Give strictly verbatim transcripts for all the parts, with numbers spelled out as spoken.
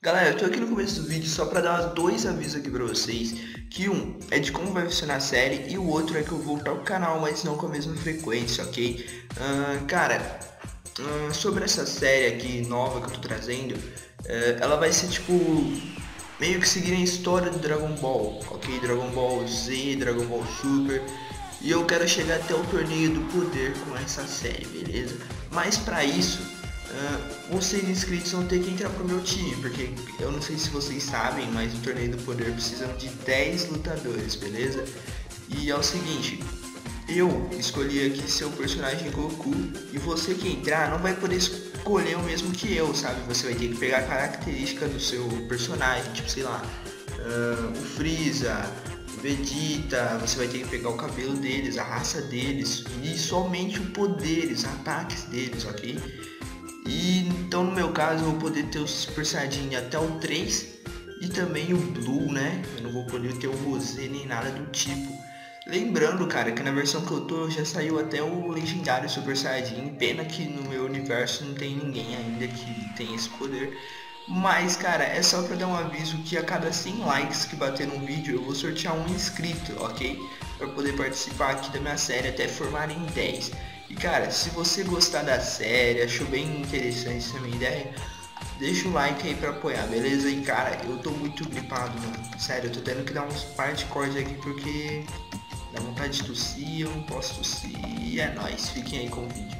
Galera, eu tô aqui no começo do vídeo só pra dar dois avisos aqui pra vocês. Que um é de como vai funcionar a série e o outro é que eu vou voltar pro canal, mas não com a mesma frequência, ok? Uh, cara, uh, sobre essa série aqui nova que eu tô trazendo, uh, ela vai ser tipo meio que seguir a história do Dragon Ball, ok? Dragon Ball Z, Dragon Ball Super. E eu quero chegar até o Torneio do Poder com essa série, beleza? Mas pra isso, uh, vocês inscritos vão ter que entrar pro meu time, porque eu não sei se vocês sabem, mas o Torneio do Poder precisa de dez lutadores, beleza? E é o seguinte, eu escolhi aqui ser o personagem Goku e você que entrar não vai poder escolher o mesmo que eu, sabe? Você vai ter que pegar a característica do seu personagem, tipo, sei lá, uh, o Freeza, o Vegeta, você vai ter que pegar o cabelo deles, a raça deles e somente o poder, os ataques deles, ok? E então no meu caso eu vou poder ter o Super Saiyajin até o três e também o Blue, né? Eu não vou poder ter o Rosé nem nada do tipo. Lembrando, cara, que na versão que eu tô já saiu até o legendário Super Saiyajin. Pena que no meu universo não tem ninguém ainda que tem esse poder. Mas, cara, é só pra dar um aviso que a cada cem likes que bater no vídeo eu vou sortear um inscrito, ok? Pra poder participar aqui da minha série até formar em dez. E, cara, se você gostar da série, achou bem interessante essa minha ideia, deixa o like aí pra apoiar, beleza? E, cara, eu tô muito gripado, mano. Sério, eu tô tendo que dar uns par de corte aqui porque dá vontade de tossir, eu não posso tossir. E é nóis, fiquem aí com o vídeo.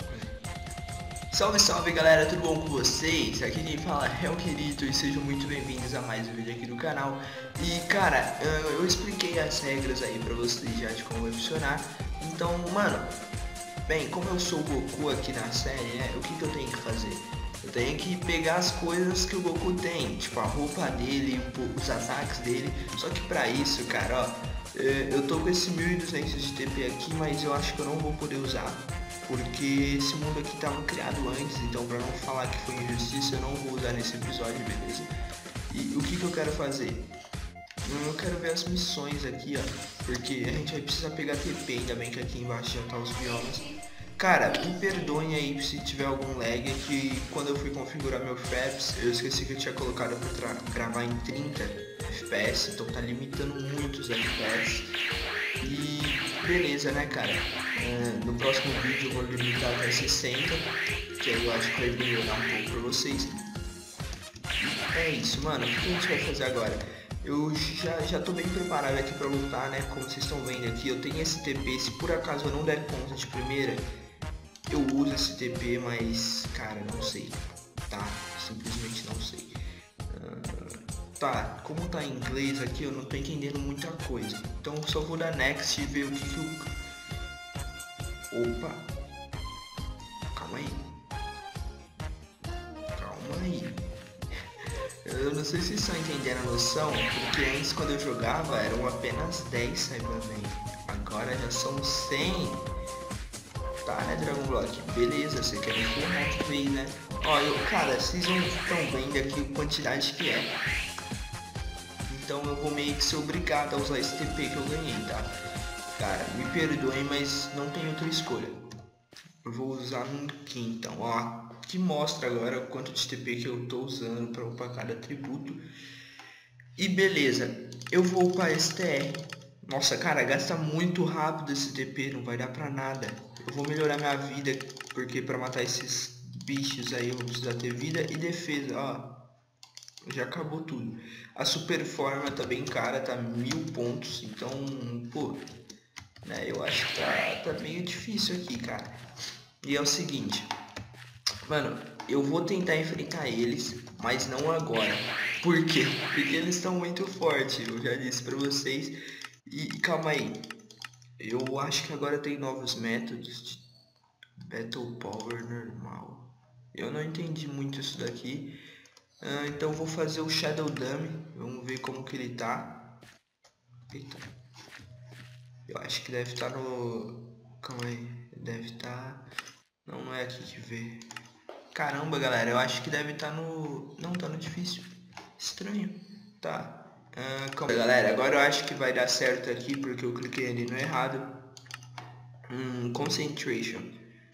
Salve, salve galera, tudo bom com vocês? Aqui quem fala é o Quirito e sejam muito bem-vindos a mais um vídeo aqui do canal. E cara, eu expliquei as regras aí pra vocês já de como vai funcionar. Então, mano, bem, como eu sou o Goku aqui na série, né, o que, que eu tenho que fazer? Eu tenho que pegar as coisas que o Goku tem, tipo a roupa dele, os ataques dele. Só que pra isso, cara, ó, eu tô com esse mil e duzentos de T P aqui, mas eu acho que eu não vou poder usar. Porque esse mundo aqui estava criado antes, então para não falar que foi injustiça, eu não vou usar nesse episódio, beleza? E o que, que eu quero fazer? Eu quero ver as missões aqui, ó, porque a gente vai precisar pegar T P, ainda bem que aqui embaixo já tá os biomas. Cara, me perdoem aí se tiver algum lag, é que quando eu fui configurar meu Fraps, eu esqueci que eu tinha colocado pra gravar em trinta F P S, então tá limitando muito os F P S. E beleza, né, cara? É, no próximo vídeo eu vou limitar até sessenta, que aí eu acho que vai melhorar um pouco pra vocês. E é isso, mano. O que a gente vai fazer agora? Eu já, já tô bem preparado aqui pra lutar, né? Como vocês estão vendo aqui, eu tenho esse T P. Se por acaso eu não der conta de primeira, eu uso esse T P, mas, cara, não sei, tá? Simplesmente não sei. Uh, tá, como tá em inglês aqui, eu não tô entendendo muita coisa. Então só vou dar next e ver o que que o... Opa, calma aí, calma aí. Eu não sei se vocês estão entendendo a noção, porque antes quando eu jogava eram apenas dez Cybermen, agora já são cem. Tá, né, Dragon Block? Beleza, você quer me ferrar de vez, né? Ó, eu, cara, vocês não estão vendo aqui a quantidade que é. Então eu vou meio que ser obrigado a usar esse T P que eu ganhei, tá? Cara, me perdoem, mas não tem outra escolha. Eu vou usar um Ki, então, ó. Que mostra agora o quanto de T P que eu tô usando para upar cada atributo. E beleza, eu vou upar esse T R. Nossa, cara, gasta muito rápido esse T P, não vai dar pra nada. Eu vou melhorar minha vida, porque pra matar esses bichos aí eu vou precisar ter vida e defesa, ó. Já acabou tudo. A super forma tá bem cara, tá mil pontos, então, pô, né, eu acho que tá, tá meio difícil aqui, cara. E é o seguinte, mano, eu vou tentar enfrentar eles, mas não agora. Por quê? Porque eles estão muito fortes, eu já disse pra vocês. E calma aí, eu acho que agora tem novos métodos de Battle Power normal. Eu não entendi muito isso daqui. Ah, então vou fazer o Shadow Dummy. Vamos ver como que ele tá. Eita. Eu acho que deve estar tá no... Calma aí. Deve estar... Tá... Não, não é aqui que vê. Caramba, galera. Eu acho que deve estar tá no... Não, tá no difícil. Estranho. Tá. Ah, calma aí, galera. Agora eu acho que vai dar certo aqui porque eu cliquei ali no errado. Hum, Concentration.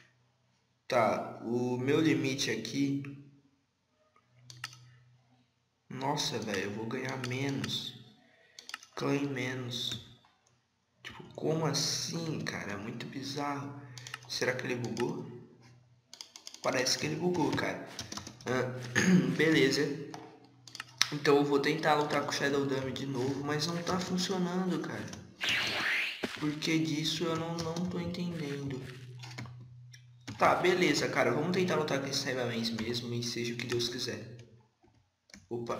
Tá. O meu limite aqui... Nossa, velho, eu vou ganhar menos. Clã menos. Tipo, como assim, cara? É muito bizarro. Será que ele bugou? Parece que ele bugou, cara. Ah, beleza. Então eu vou tentar lutar com o Shadow Dame de novo, mas não tá funcionando, cara. Por que disso eu não, não tô entendendo. Tá, beleza, cara. Vamos tentar lutar com esse Cybermans mesmo e seja o que Deus quiser. Opa.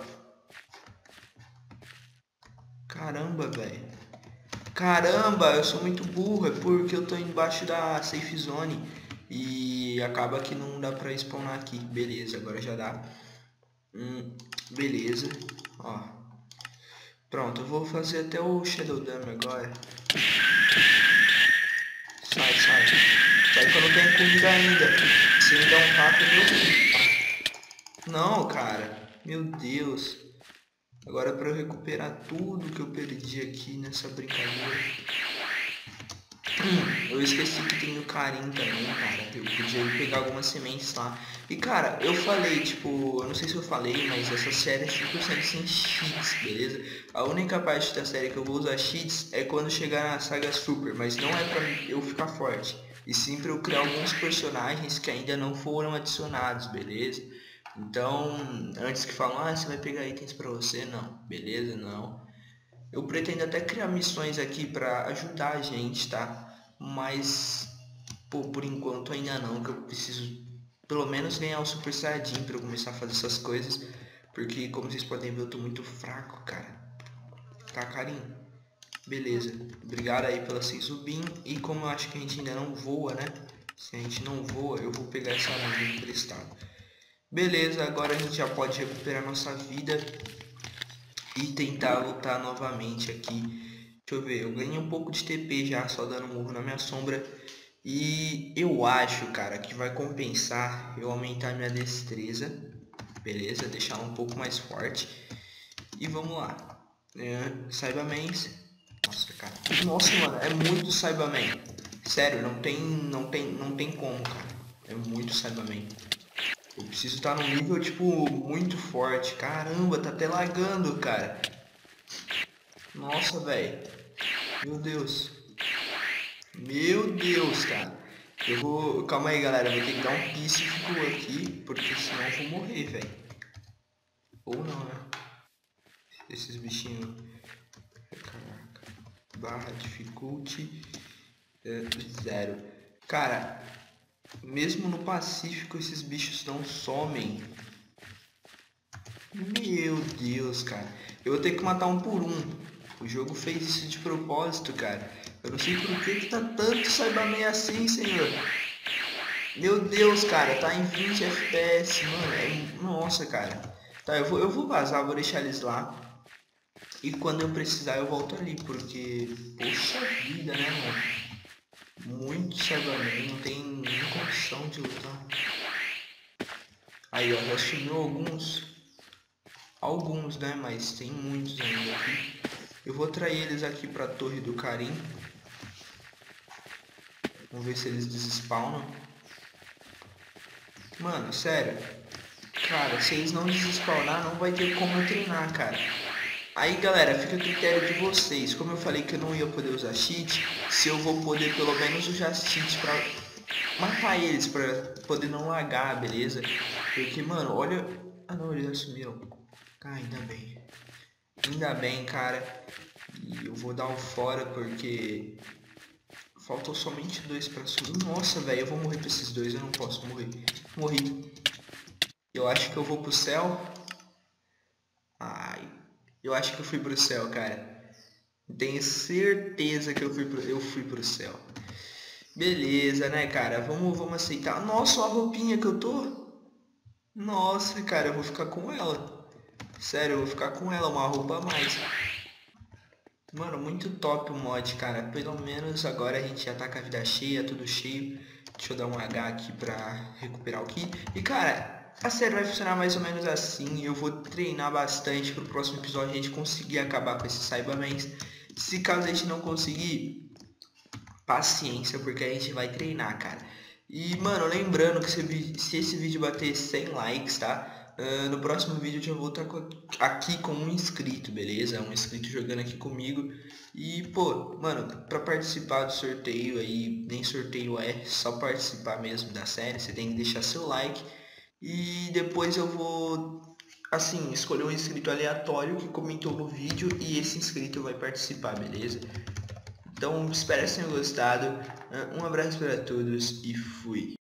Caramba, velho. Caramba, eu sou muito burro. É porque eu tô embaixo da safe zone. E acaba que não dá pra spawnar aqui. Beleza, agora já dá. Hum, beleza. Ó. Pronto, eu vou fazer até o Shadow Dame agora. Sai, sai. Sai que eu não tenho comida ainda. Se me der um tapa, meu... Não, cara. Meu Deus. Agora é pra eu recuperar tudo que eu perdi aqui nessa brincadeira. Hum, eu esqueci que tem o Karim também, cara. Eu podia ir pegar algumas sementes lá. E cara, eu falei, tipo, eu não sei se eu falei, mas essa série é cem por cento sem cheats, beleza? A única parte da série que eu vou usar cheats é quando chegar na saga Super, mas não é pra eu ficar forte. E sim pra eu criar alguns personagens que ainda não foram adicionados, beleza? Então, antes que falam, ah, você vai pegar itens pra você, não, beleza? Não. Eu pretendo até criar missões aqui pra ajudar a gente, tá? Mas, pô, por enquanto ainda não, que eu preciso pelo menos ganhar o Super Saiyajin pra eu começar a fazer essas coisas. Porque, como vocês podem ver, eu tô muito fraco, cara. Tá, carinho? Beleza. Obrigado aí pela Seizubin. E como eu acho que a gente ainda não voa, né? Se a gente não voa, eu vou pegar essa nave emprestada. Beleza, agora a gente já pode recuperar nossa vida e tentar lutar novamente aqui. Deixa eu ver, eu ganhei um pouco de T P já, só dando um murro na minha sombra. E eu acho, cara, que vai compensar eu aumentar minha destreza. Beleza, deixar ela um pouco mais forte. E vamos lá. É, Cybermans. Nossa, cara. Nossa, mano, é muito Cyberman. Sério, não tem, não tem, não tem como, cara. É muito Cyberman. Eu preciso estar num nível, tipo, muito forte. Caramba, tá até lagando, cara. Nossa, velho. Meu Deus. Meu Deus, cara. Eu vou... Calma aí, galera. Eu vou ter que dar um píssico aqui, porque senão eu vou morrer, velho. Ou não, né? Esses bichinhos... Caraca. Barra difficulty... É, zero. Cara... Mesmo no Pacífico, esses bichos não somem. Meu Deus, cara. Eu vou ter que matar um por um. O jogo fez isso de propósito, cara. Eu não sei por que que tá tanto Cyberman assim, senhor. Meu Deus, cara. Tá em vinte F P S, mano. É... Nossa, cara. Tá, eu vou, eu vou vazar, vou deixar eles lá. E quando eu precisar, eu volto ali. Porque, poxa vida, né, mano? Muito Cyberman, não tem nem condição de lutar. Aí, ó, já sumiu alguns. Alguns, né? Mas tem muitos ainda aqui. Eu vou trair eles aqui pra Torre do Karim. Vamos ver se eles desespawnam. Mano, sério. Cara, se eles não desespawnar, não vai ter como eu treinar, cara. Aí, galera, fica a critério de vocês. Como eu falei que eu não ia poder usar cheat, se eu vou poder pelo menos usar cheat pra matar eles, pra poder não lagar, beleza? Porque, mano, olha... Ah, não, eles já sumiram. Ah, ainda bem. Ainda bem, cara. E eu vou dar um fora porque... Faltou somente dois pra sumir. Nossa, velho, eu vou morrer pra esses dois. Eu não posso morrer. Morri. Eu acho que eu vou pro céu. Ai... Eu acho que eu fui pro céu, cara. Tenho certeza que eu fui pro, eu fui pro céu. Beleza, né, cara? Vamos, vamos aceitar. Nossa, a roupinha que eu tô. Nossa, cara, eu vou ficar com ela. Sério, eu vou ficar com ela, uma roupa a mais. Mano, muito top o mod, cara. Pelo menos agora a gente já tá com a vida cheia, tudo cheio. Deixa eu dar um H aqui pra recuperar o ki. E, cara... A série vai funcionar mais ou menos assim. Eu vou treinar bastante pro próximo episódio a gente conseguir acabar com esses Cybermans. Se caso a gente não conseguir, paciência, porque a gente vai treinar, cara. E, mano, lembrando que se, se esse vídeo bater cem likes, tá? Uh, no próximo vídeo eu já vou estar aqui com um inscrito, beleza? Um inscrito jogando aqui comigo. E, pô, mano, pra participar do sorteio aí, nem sorteio é, só participar mesmo da série, você tem que deixar seu like. E depois eu vou, assim, escolher um inscrito aleatório que comentou no vídeo e esse inscrito vai participar, beleza? Então, espero que tenham gostado. Uh, um abraço para todos e fui!